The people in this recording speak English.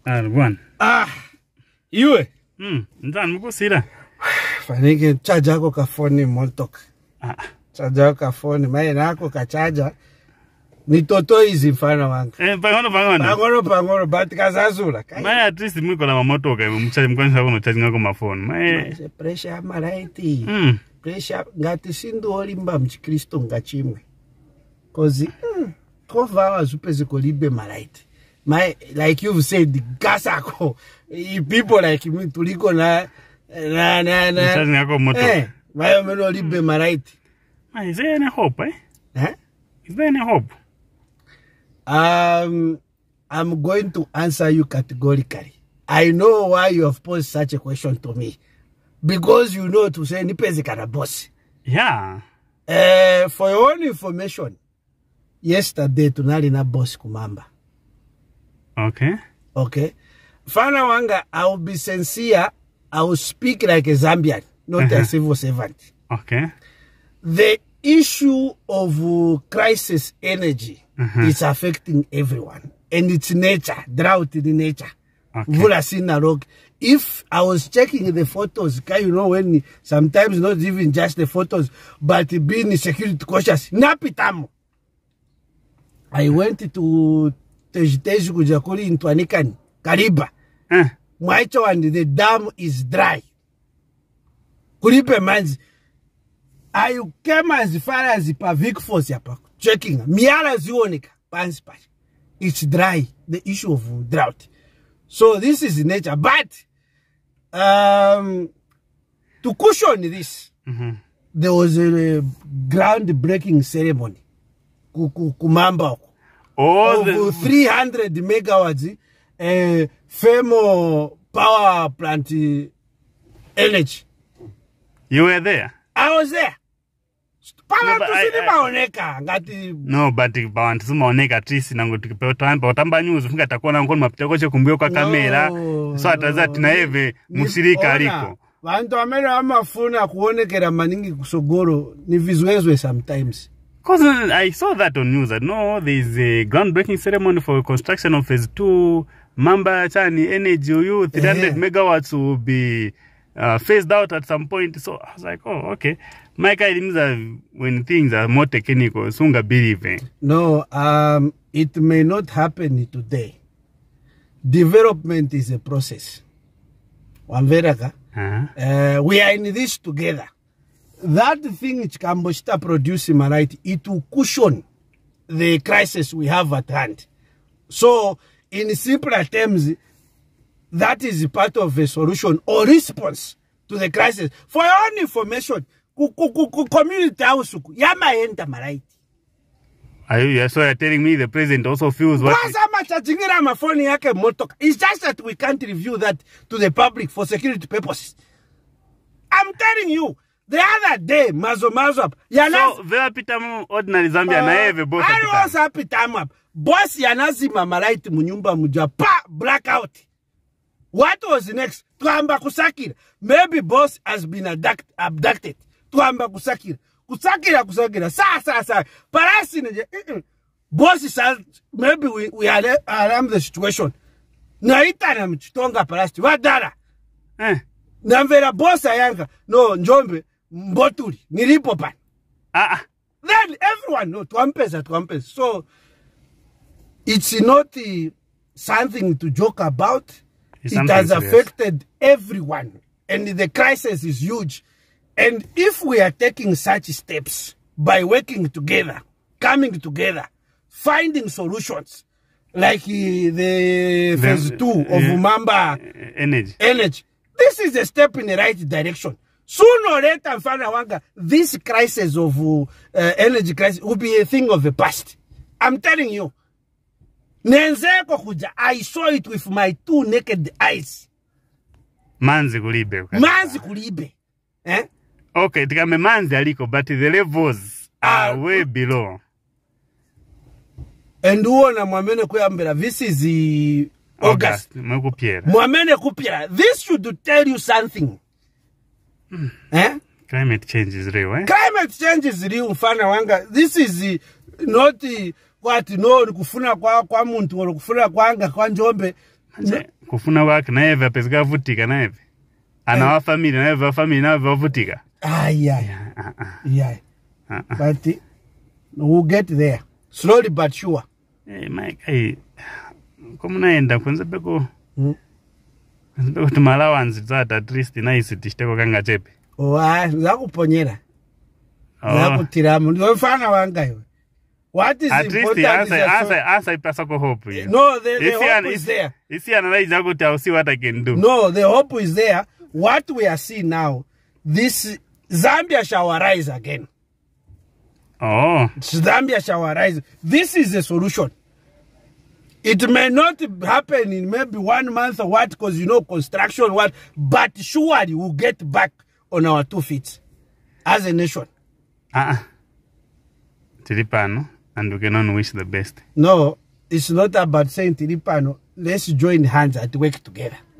Bwana. Iwe. Ndani mukusira. Fanike charge yako ka phone moltok. Charge yako ka phone maye nako ka charger. Ni toto hizi mfano wangu. Pangono but kazazula. Maye at least mwiko la mamotoka mchaji mkwani sababu no charge ngako mafone. Maye pressure malaiti. Pressure ngati sindu olimba mchikristo ngachimwe. Cause cover hours upezi kolibe malaiti. Like you've said, gasako. People like me tuliko na charge ngako motoka. Mayo meno libe malaiti. Is there any hope, Is there any hope? I'm going to answer you categorically. I know why you have posed such a question to me. Because you know to say nipezi kana boss. Yeah. For your own information, yesterday tunali na boss kumamba. Okay. Fana wanga, I will be sincere. I will speak like a Zambian, not a civil servant. Okay. The issue of crisis energy is affecting everyone. And it's nature, drought in nature. Okay. If I was checking the photos, you know, when sometimes not even just the photos, but being security cautious, napitamo. I went to Tejiteju Kujakuri in Twanikani, Kariba. Mwaicho and the dam is dry. Kuripe manzi. I came as far as the Pavik Force checking. Miara zionika, panspash. It's dry. The issue of drought. So this is nature. But to cushion this, there was a groundbreaking ceremony. Kumamba. Of 300 megawatts thermal power plant energy. You were there? I was there. No, but Bawantumaoneka trisi nango tukipewa tamba otamba news funga takuona ngoni mapita che kumbio kwa kamera so atazati na eve musirika aliko vantu amera amafuna kuonekera maningi kusogoro ni vizwezwe sometimes. Because I saw that on news. No, there is a groundbreaking ceremony for construction of phase 2. Mamba Chani Energy, 300 megawatts will be phased out at some point. So I was like, oh, okay. My guy means that when things are more technical, Sunga believe. No, it may not happen today. Development is a process. We are in this together. That thing which Kamboshita producing, right, it will cushion the crisis we have at hand. So, in simpler terms, that is part of a solution or response to the crisis. For your own information, community house, yama enta marait. So you're telling me the president also feels what? It's just that we can't review that to the public for security purposes. I'm telling you. The other day, mazo up. So, very pitamu ordinary Zambia na eve boss. I was happy time up. Boss yanazima malaiti munyumba muja blackout. What was next? Tuamba kusakira. Maybe boss has been abducted. Tuamba kusakira. Kusakira. Sa. Parasi neje. Boss is maybe we alarm the situation. Naita na mchitonga parasi. Wadara. Namvera boss ayanga. No, Njombe. Mboturi, nilipo pan. Then everyone knows, tuampesa. So, it's not something to joke about. It has affected everyone. And the crisis is huge. And if we are taking such steps by working together, coming together, finding solutions, like the phase 2 of Mamba energy, this is a step in the right direction. Sooner or later, this crisis of energy crisis will be a thing of the past. I'm telling you. I saw it with my 2 naked eyes. Manzi kulibe. Okay, tikame manzi aliko, but the levels are way below. And uona mwamene kuyambela, this is the August. Mwamene kupiera. This should tell you something. Climate change is real, Climate change is real, mfana wanga. This is not what no kufuna kwa muntu or kufuna kwanga kwa Njombe. Manje kufuna kwake naye apezeka vutika naye. Ana wa family naye family naye vavutika. Yeah. But we'll get there. Slowly but sure. Hey, Mike, como naenda kwanza beko. Beko tumalawanzi zata at least nice tishteko kanga chepe. Zakuponyera. Zakutiramu. Ndofana wanga yo. What is at important asa ipasako hope. Yeah. No, the hope is there. Isi analyze go to see what I can do. No, the hope is there. What we are seeing now, this Zambia shall arise again. Zambia shall arise. This is the solution. It may not happen in maybe 1 month or what, because construction what, but surely we'll get back on our 2 feet as a nation. Tiripano, and we can only wish the best. No, it's not about saying Tiripano. Let's join hands and work together.